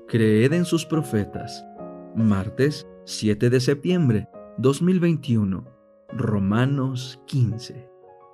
Creed en sus profetas. Martes 7 de septiembre 2021. Romanos 15.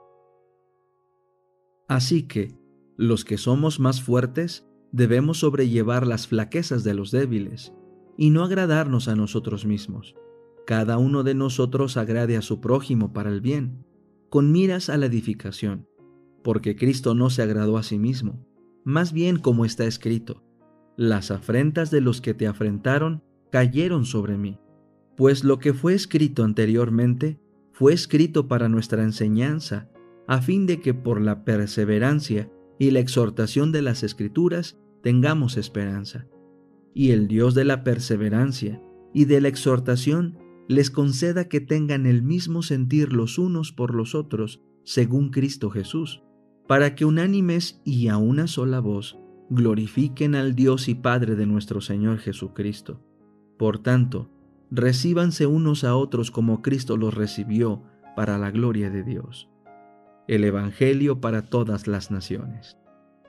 Así que, los que somos más fuertes, debemos sobrellevar las flaquezas de los débiles, y no agradarnos a nosotros mismos. Cada uno de nosotros agrade a su prójimo para el bien, con miras a la edificación, porque Cristo no se agradó a sí mismo, más bien como está escrito: las afrentas de los que te afrentaron cayeron sobre mí. Pues lo que fue escrito anteriormente fue escrito para nuestra enseñanza, a fin de que por la perseverancia y la exhortación de las Escrituras tengamos esperanza. Y el Dios de la perseverancia y de la exhortación les conceda que tengan el mismo sentir los unos por los otros, según Cristo Jesús, para que unánimes y a una sola voz glorifiquen al Dios y Padre de nuestro Señor Jesucristo. Por tanto, recíbanse unos a otros como Cristo los recibió, para la gloria de Dios. El Evangelio para todas las naciones.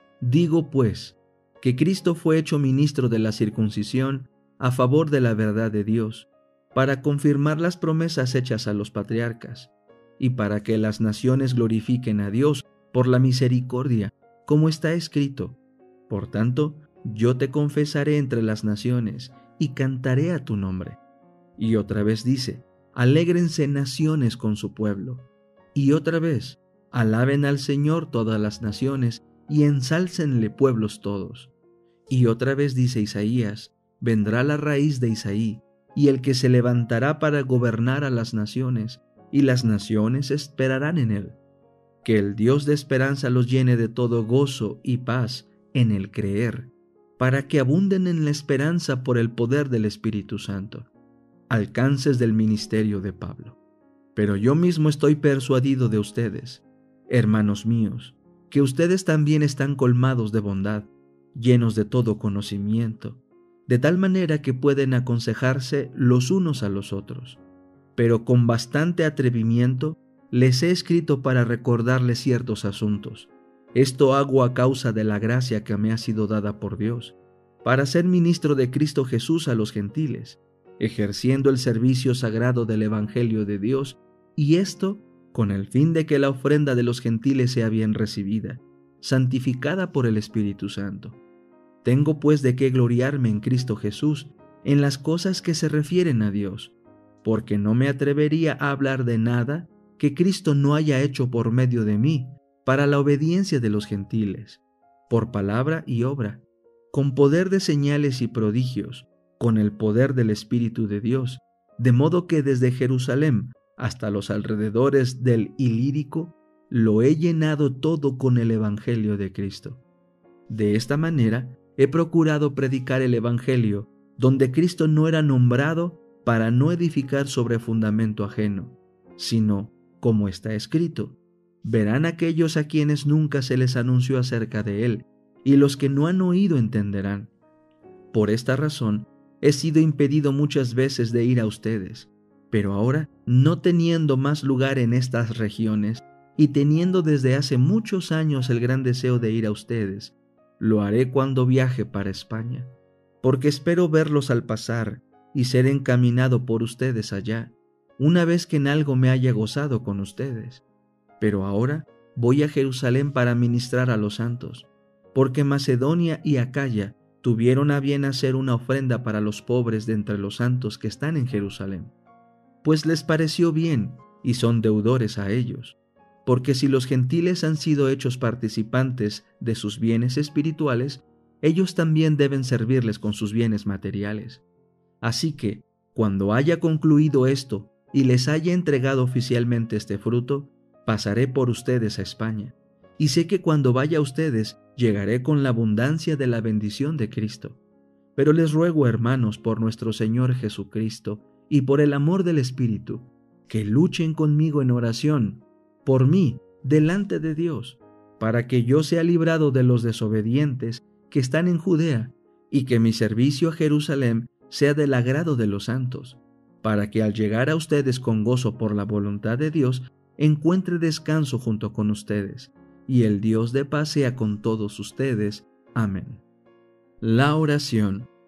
Digo pues, que Cristo fue hecho ministro de la circuncisión a favor de la verdad de Dios, para confirmar las promesas hechas a los patriarcas, y para que las naciones glorifiquen a Dios por la misericordia, como está escrito: por tanto, yo te confesaré entre las naciones, y cantaré a tu nombre. Y otra vez dice: alégrense naciones con su pueblo. Y otra vez: alaben al Señor todas las naciones, y ensálcenle pueblos todos. Y otra vez dice Isaías: vendrá la raíz de Isaí, y el que se levantará para gobernar a las naciones, y las naciones esperarán en él. Que el Dios de esperanza los llene de todo gozo y paz en el creer, para que abunden en la esperanza por el poder del Espíritu Santo. Alcances del ministerio de Pablo. Pero yo mismo estoy persuadido de ustedes, hermanos míos, que ustedes también están colmados de bondad, llenos de todo conocimiento, de tal manera que pueden aconsejarse los unos a los otros. Pero con bastante atrevimiento les he escrito para recordarles ciertos asuntos. Esto hago a causa de la gracia que me ha sido dada por Dios, para ser ministro de Cristo Jesús a los gentiles, ejerciendo el servicio sagrado del Evangelio de Dios, y esto con el fin de que la ofrenda de los gentiles sea bien recibida, santificada por el Espíritu Santo. Tengo pues de qué gloriarme en Cristo Jesús en las cosas que se refieren a Dios, porque no me atrevería a hablar de nada que Cristo no haya hecho por medio de mí, para la obediencia de los gentiles, por palabra y obra, con poder de señales y prodigios, con el poder del Espíritu de Dios, de modo que desde Jerusalén hasta los alrededores del Ilírico lo he llenado todo con el Evangelio de Cristo. De esta manera he procurado predicar el Evangelio donde Cristo no era nombrado, para no edificar sobre fundamento ajeno, sino, como está escrito: verán aquellos a quienes nunca se les anunció acerca de él, y los que no han oído entenderán. Por esta razón he sido impedido muchas veces de ir a ustedes, pero ahora, no teniendo más lugar en estas regiones, y teniendo desde hace muchos años el gran deseo de ir a ustedes, lo haré cuando viaje para España, porque espero verlos al pasar y ser encaminado por ustedes allá, una vez que en algo me haya gozado con ustedes. Pero ahora voy a Jerusalén para ministrar a los santos, porque Macedonia y Acaya tuvieron a bien hacer una ofrenda para los pobres de entre los santos que están en Jerusalén, pues les pareció bien y son deudores a ellos, porque si los gentiles han sido hechos participantes de sus bienes espirituales, ellos también deben servirles con sus bienes materiales. Así que, cuando haya concluido esto y les haya entregado oficialmente este fruto, pasaré por ustedes a España, y sé que cuando vaya a ustedes llegaré con la abundancia de la bendición de Cristo. Pero les ruego, hermanos, por nuestro Señor Jesucristo y por el amor del Espíritu, que luchen conmigo en oración por mí delante de Dios, para que yo sea librado de los desobedientes que están en Judea, y que mi servicio a Jerusalén sea del agrado de los santos, para que al llegar a ustedes con gozo por la voluntad de Dios, encuentre descanso junto con ustedes, y el Dios de paz sea con todos ustedes. Amén. La oración.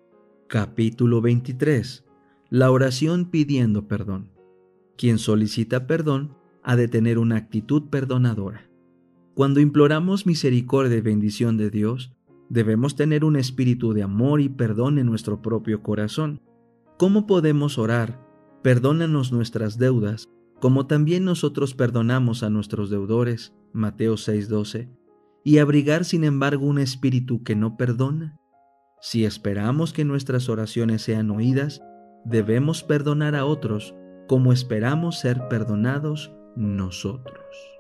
Capítulo 23. La oración pidiendo perdón. Quien solicita perdón ha de tener una actitud perdonadora. Cuando imploramos misericordia y bendición de Dios, debemos tener un espíritu de amor y perdón en nuestro propio corazón. ¿Cómo podemos orar? Perdónanos nuestras deudas, como también nosotros perdonamos a nuestros deudores, Mateo 6:12, y abrigar sin embargo un espíritu que no perdona. Si esperamos que nuestras oraciones sean oídas, debemos perdonar a otros como esperamos ser perdonados nosotros.